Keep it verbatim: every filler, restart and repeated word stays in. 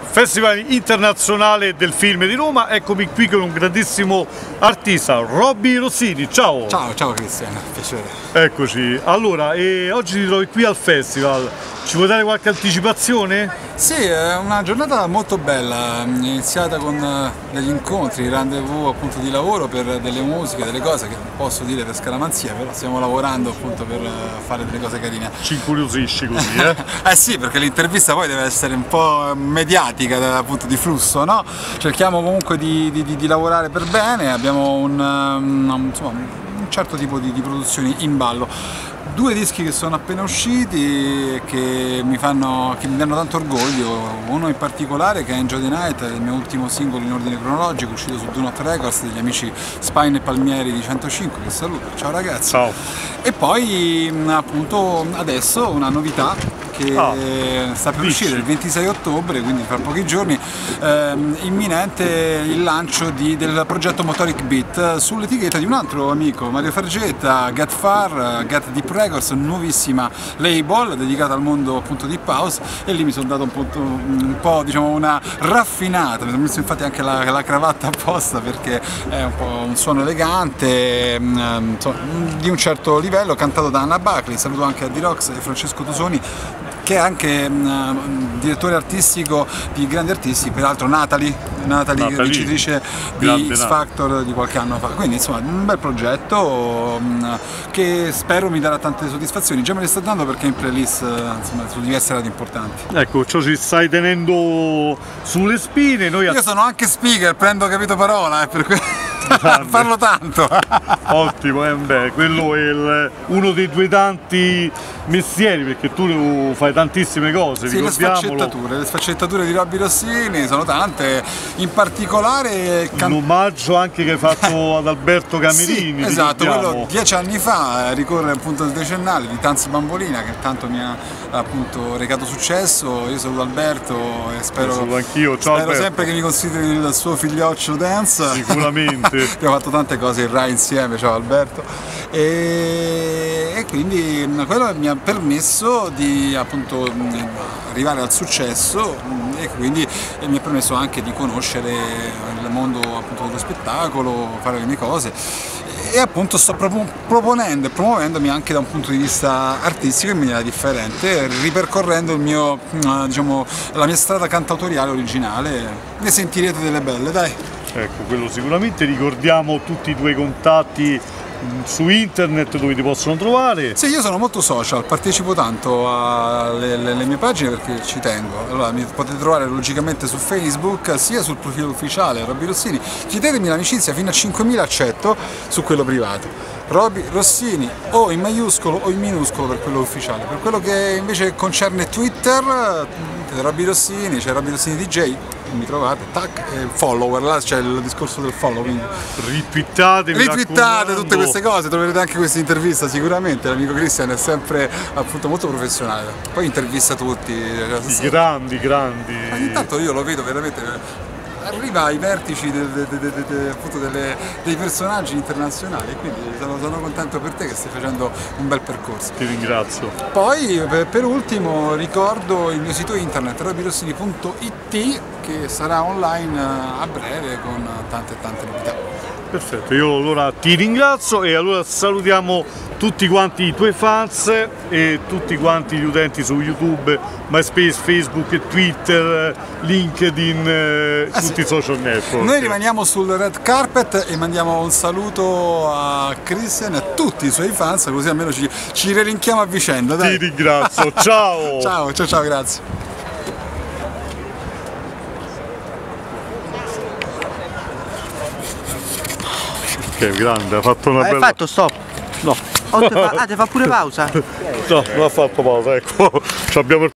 Festival internazionale del film di Roma. Eccomi qui con un grandissimo artista, Robby Rossini. Ciao! Ciao, ciao Cristian, piacere. Eccoci, allora, e oggi ti trovi qui al festival. Ci vuoi dare qualche anticipazione? Sì, è una giornata molto bella, iniziata con degli incontri, rendezvous appunto di lavoro per delle musiche, delle cose che non posso dire per scaramanzia, però stiamo lavorando appunto per fare delle cose carine. Ci incuriosisci così, eh? Eh sì, perché l'intervista poi deve essere un po' mediatica dal punto di flusso, no? Cerchiamo comunque di, di, di lavorare per bene, abbiamo un, um, insomma, un certo tipo di, di produzioni in ballo. Due dischi che sono appena usciti che mi fanno, che mi danno tanto orgoglio, uno in particolare che è Enjoy the Night, il mio ultimo singolo in ordine cronologico, uscito su Do Not Records degli amici Spine e Palmieri di centocinque, che saluto, ciao ragazzi. Ciao. E poi appunto adesso una novità che ah, sta per dici. uscire il ventisei ottobre, quindi fra pochi giorni, ehm, imminente il lancio di, del progetto Motoric Beat sull'etichetta di un altro amico, Mario Fargetta, Get Far, Get Deep Records, nuovissima label dedicata al mondo appunto Deep House, e lì mi sono dato un po', un po' diciamo una raffinata, mi sono messo infatti anche la, la cravatta apposta perché è un po' un suono elegante, insomma, di un certo livello, cantato da Anna Buckley. Saluto anche a D-Rox e Francesco Tosoni, che è anche um, direttore artistico di grandi artisti, peraltro Natalie, Natalie, Natalie vincitrice di X Factor di qualche anno fa. Quindi insomma un bel progetto um, che spero mi darà tante soddisfazioni. Già me le sta dando perché è in playlist insomma, su diverse rate importanti. Ecco, ciò ci stai tenendo sulle spine. Noi Io sono anche speaker, prendo capito parola, eh, per cui parlo tanto. Ottimo, eh, beh, quello è il, uno dei tuoi tanti mestieri, perché tu fai tantissime cose, sì, le sfaccettature, le sfaccettature di Robby Rossini sono tante, in particolare un omaggio anche che hai fatto ad Alberto Camerini. Sì, esatto, quello dieci anni fa, ricorre appunto il decennale di Tanz Bambolina, che tanto mi ha appunto recato successo. Io saluto Alberto e spero, anch'io. Ciao, spero sempre che mi consideri il suo figlioccio dance. Sicuramente. Abbiamo fatto tante cose in Rai insieme, ciao Alberto. E, e quindi quello mi ha permesso di appunto arrivare al successo, e quindi mi ha permesso anche di conoscere il mondo appunto dello spettacolo, fare le mie cose, e appunto sto proponendo e promuovendomi anche da un punto di vista artistico in maniera differente, ripercorrendo il mio, diciamo, la mia strada cantautoriale originale. Ne sentirete delle belle, dai. Ecco, quello sicuramente. Ricordiamo tutti i tuoi contatti su internet dove ti possono trovare. Sì, io sono molto social, partecipo tanto alle, alle mie pagine perché ci tengo. Allora mi potete trovare logicamente su Facebook, sia sul profilo ufficiale Robby Rossini. Chiedetemi l'amicizia, fino a cinquemila accetto, su quello privato. Robby Rossini, o in maiuscolo o in minuscolo per quello ufficiale. Per quello che invece concerne Twitter, Robby Rossini, c'è Robby Rossini D J, mi trovate, tac, e follower, là c'è il discorso del follow, quindi ritwittate, ritwittate tutte queste cose, troverete anche questa intervista sicuramente. L'amico Cristian è sempre appunto molto professionale, poi intervista tutti, i grandi, grandi. Ma intanto io lo vedo veramente, arriva ai vertici de, de, de, de, de, appunto delle, dei personaggi internazionali, quindi sono, sono contento per te che stai facendo un bel percorso. Ti ringrazio. Poi per, per ultimo ricordo il mio sito internet robby rossini punto it, che sarà online a breve con tante tante novità. Perfetto, io allora ti ringrazio e allora salutiamo tutti quanti i tuoi fans e tutti quanti gli utenti su YouTube, MySpace, Facebook, Twitter, LinkedIn, eh, tutti sì. i social network. Noi rimaniamo sul red carpet e mandiamo un saluto a Christian e a tutti i suoi fans, così almeno ci, ci relinchiamo a vicenda. Dai. Ti ringrazio, ciao! Ciao, ciao, ciao, grazie. Che grande, ha fatto una Hai bella... Hai fatto stop? No. Oh, te fa... Ah, ti fa pure pausa? No, non ha fatto pausa, ecco. Ci abbiamo